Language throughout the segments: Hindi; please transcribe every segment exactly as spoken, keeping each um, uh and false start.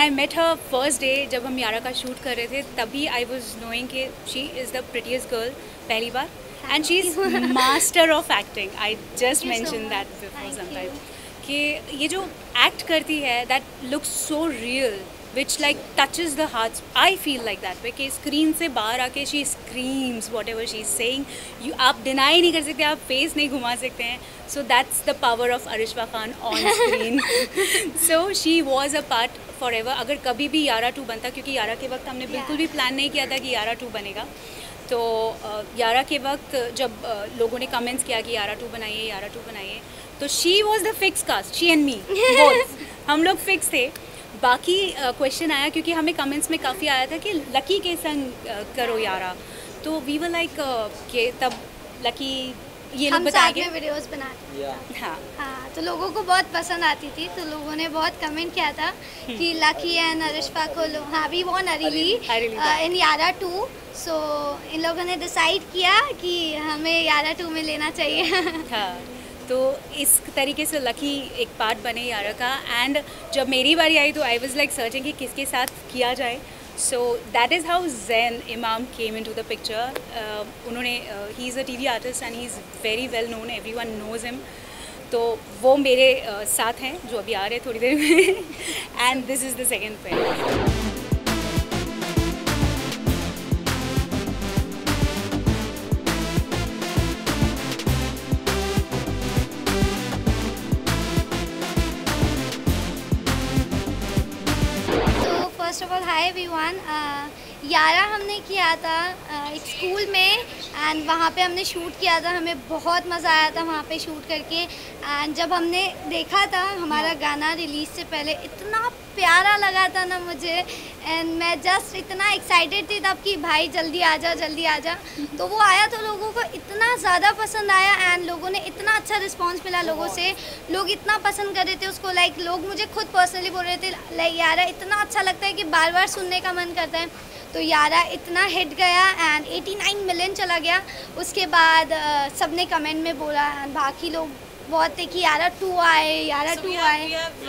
आई मेट हर फर्स्ट डे जब हम यारा का शूट कर रहे थे, तभी आई वॉज नोइंग कि she is the prettiest girl पहली बार, and she is master of acting. I just mention that before some time कि ये जो एक्ट करती है that looks so real, which like touches the hearts. I feel like that way कि स्क्रीन से बाहर आके she screams whatever she is saying. You आप deny नहीं कर सकते, आप face नहीं घुमा सकते हैं. So that's the power of Arishba Khan on screen. So she was a part forever. अगर कभी भी यारा टू बनता, क्योंकि यारा के वक्त हमने बिल्कुल भी प्लान नहीं किया था कि यारा टू बनेगा, तो यारा के वक्त जब लोगों ने कमेंट्स किया कि यारा टू बनाइए यारा टू बनाइए, तो she was the fix cast, she and me both, हम लोग फिक्स थे. बाकी क्वेश्चन uh, आया क्योंकि हमें कमेंट्स में काफ़ी आया था कि लकी के संग uh, करो यारा, तो वी वर लाइक कि तब लकी ये लोग बताएंगे, हम साथ में वीडियोस बनाते थे. हाँ हाँ, तो लोगों को बहुत पसंद आती थी, तो लोगों ने बहुत कमेंट किया था कि लकी एंड अरिश्बा को लो, हाँ वी वॉन्ट अरिली इन यारा टू. सो इन लोगों ने डिसाइड किया कि हमें यारा टू में लेना चाहिए. हाँ, तो इस तरीके से लकी एक पार्ट बने यारा का. एंड जब मेरी बारी आई तो आई वाज लाइक सर्चिंग कि किसके साथ किया जाए. So that is how Zain Imam came into the picture. उन्होंने ही is a TV artist and he is very well known, everyone knows him. तो वो मेरे uh, साथ हैं जो अभी आ रहे हैं थोड़ी देर में. And this is the second pair. First of all hi everyone. Yaara हमने किया था uh, एक स्कूल में, एंड वहाँ पे हमने शूट किया था. हमें बहुत मज़ा आया था वहाँ पे शूट करके. एंड जब हमने देखा था हमारा गाना रिलीज़ से पहले, इतना प्यारा लगा था ना मुझे, एंड मैं जस्ट इतना एक्साइटेड थी तब कि भाई जल्दी आ जा जल्दी आ जा. तो वो आया तो लोगों को इतना ज़्यादा पसंद आया, एंड लोगों ने इतना अच्छा रिस्पॉन्स मिला लोगों से. लोग इतना पसंद कर रहे थे उसको, लाइक लोग मुझे खुद पर्सनली बोल रहे थे लाइक यारा इतना अच्छा लगता है कि बार बार सुनने का मन करता है. तो यारा इतना हिट गया एंड नवासी मिलियन चला गया. उसके बाद uh, सबने कमेंट में बोला, एंड बाकी लोग बहुत थे कि यारा टू आए यारा टू आए.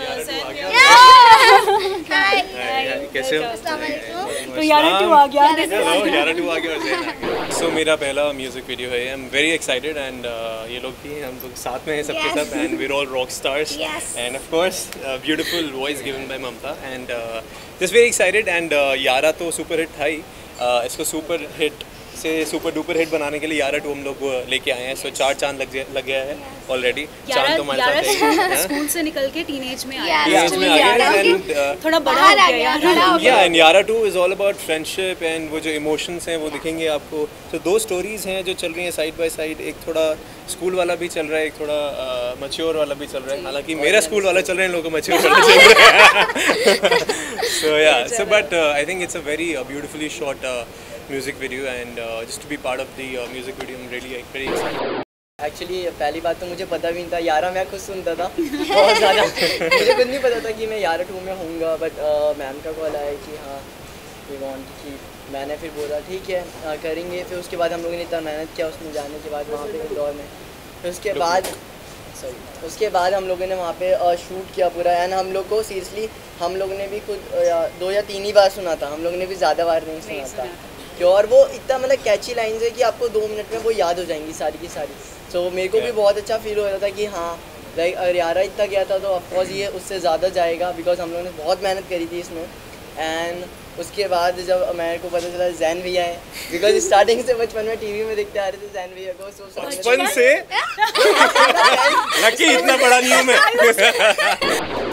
कैसे हो? तो यारा टू आ गया. यारा टू आ गया. सो मेरा पहला म्यूजिक वीडियो है. I am very excited, and ये लोग भी हम लोग साथ में हैं सबके साथ, and we are all rock stars, and of course beautiful voice given by Mamta, and just very excited. And Yaara तो सुपर हिट था ही, uh, इसको सुपर हिट से सुपर डुपर हिट बनाने के लिए यारा टू हम लोग लेके आए हैं. सो चार चांद लग लग गया है ऑलरेडी. चांद तो हमारे साथ है. स्कूल से निकल के टीनेज में आया, टीनेज में आ गया, एंड थोड़ा बड़ा हो गया. Yeah and Yaara two is all about friendship, एंड वो जो इमोशंस हैं वो दिखेंगे आपको. तो दो स्टोरीज हैं जो चल रही हैं साइड बाय साइड. एक थोड़ा स्कूल वाला भी चल रहा है, एक थोड़ा मैच्योर वाला भी चल रहा है. हालांकि मेरा स्कूल वाला चल रहे हैं, लोग मैच्योर वाला चल रहे हैं. So yeah so but I think it's a very beautifully shot music video, and uh, just to be part of the uh, music video, I'm really like, very excited. Actually पहली बात तो मुझे पता भी नहीं था. यारा मैं खुद सुनता था बहुत ज़्यादा. मुझे खुद नहीं पता था कि मैं यारा टू में होऊंगा, बट मैम का कॉल आया कि हाँ वी वांट कि. मैंने फिर बोला ठीक है uh, करेंगे. फिर उसके बाद हम लोगों ने इतना मेहनत किया उसमें जाने के बाद वहाँ पे इंदौर में. फिर उसके बाद सॉरी उसके बाद हम लोगों ने वहाँ पे शूट किया पूरा, एंड हम लोग को सीरियसली हम लोग ने भी खुद दो या तीन ही बार सुना था. हम लोग ने भी ज़्यादा बार नहीं सुना था. और वो इतना मतलब कैची लाइन्स है कि आपको दो मिनट में वो याद हो जाएंगी सारी की सारी. सो so, मेरे को भी बहुत अच्छा फील हो रहा था कि हाँ लाइक अगर यारा इतना गया था तो ऑफकोर्स ये उससे ज़्यादा जाएगा, बिकॉज हम लोगों ने बहुत मेहनत करी थी इसमें. एंड उसके बाद जब मेरे को पता चला ज़ैन भैया है, बिकॉज स्टार्टिंग से बचपन में टीवी में देखते आ रहे थे ज़ैन भैया को. सो बचपन से लकी इतना बड़ा नहीं हूँ मैं.